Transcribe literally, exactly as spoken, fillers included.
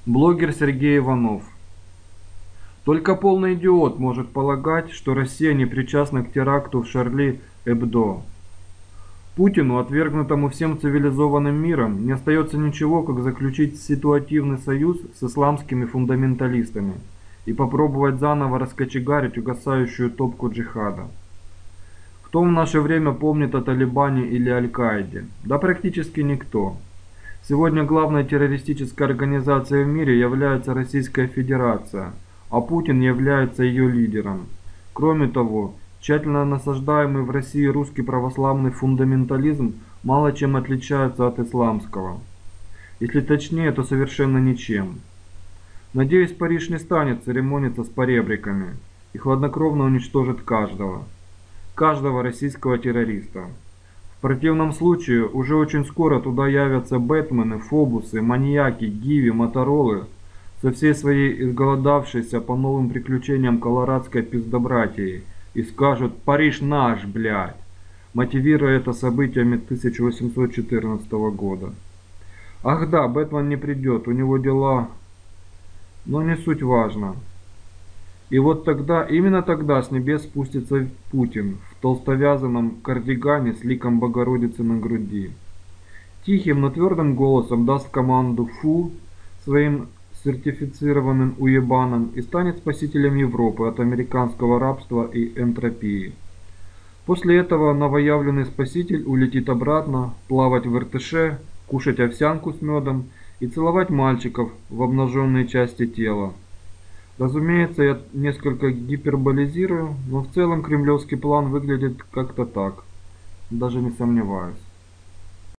Блогер Сергей Иванов. Только полный идиот может полагать, что Россия не причастна к теракту в Шарли-Эбдо. Путину, отвергнутому всем цивилизованным миром, не остается ничего, как заключить ситуативный союз с исламскими фундаменталистами и попробовать заново раскочегарить угасающую топку джихада. Кто в наше время помнит о Талибане или Аль-Каиде? Да практически никто. Сегодня главной террористической организацией в мире является Российская Федерация, а Путин является ее лидером. Кроме того, тщательно насаждаемый в России русский православный фундаментализм мало чем отличается от исламского. Если точнее, то совершенно ничем. Надеюсь, Париж не станет церемониться с поребриками и хладнокровно уничтожит каждого. Каждого российского террориста. В противном случае уже очень скоро туда явятся Бэтмены, Фобусы, маньяки, Гиви, Моторолы со всей своей изголодавшейся по новым приключениям колорадской пиздобратьей и скажут «Париж наш, блядь», мотивируя это событиями тысяча восемьсот четырнадцатого года. Ах да, Бэтмен не придет, у него дела, но не суть важно. И вот тогда, именно тогда с небес спустится Путин в толстовязаном кардигане с ликом Богородицы на груди. Тихим, но твердым голосом даст команду «Фу» своим сертифицированным уебанам и станет спасителем Европы от американского рабства и энтропии. После этого новоявленный спаситель улетит обратно, плавать в Иртыше, кушать овсянку с медом и целовать мальчиков в обнаженные части тела. Разумеется, я несколько гиперболизирую, но в целом кремлевский план выглядит как-то так. Даже не сомневаюсь.